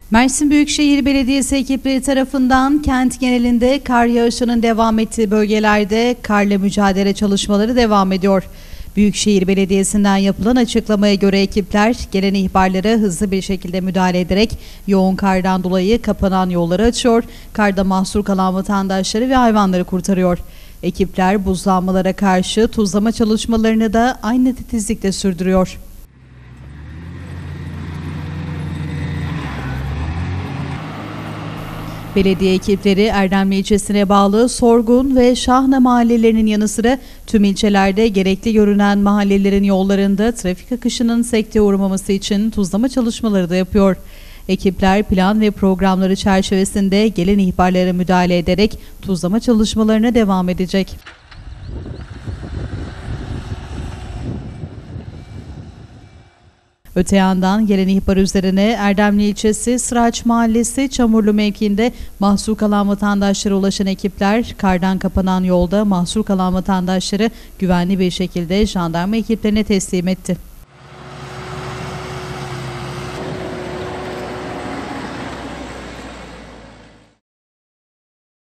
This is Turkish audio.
Mersin Büyükşehir Belediyesi ekipleri tarafından kent genelinde kar yağışının devam ettiği bölgelerde karla mücadele çalışmaları devam ediyor. Büyükşehir Belediyesi'nden yapılan açıklamaya göre ekipler gelen ihbarlara hızlı bir şekilde müdahale ederek yoğun kardan dolayı kapanan yolları açıyor, karda mahsur kalan vatandaşları ve hayvanları kurtarıyor. Ekipler buzlanmalara karşı tuzlama çalışmalarını da aynı titizlikle sürdürüyor. Belediye ekipleri Erdemli ilçesine bağlı Sorgun ve Şahna mahallelerinin yanı sıra tüm ilçelerde gerekli görünen mahallelerin yollarında trafik akışının sekteye uğramaması için tuzlama çalışmaları da yapıyor. Ekipler plan ve programları çerçevesinde gelen ihbarlara müdahale ederek tuzlama çalışmalarına devam edecek. Öte yandan gelen ihbar üzerine Erdemli ilçesi Sıraç Mahallesi Çamurlu mevkiinde mahsur kalan vatandaşlara ulaşan ekipler kardan kapanan yolda mahsur kalan vatandaşları güvenli bir şekilde jandarma ekiplerine teslim etti.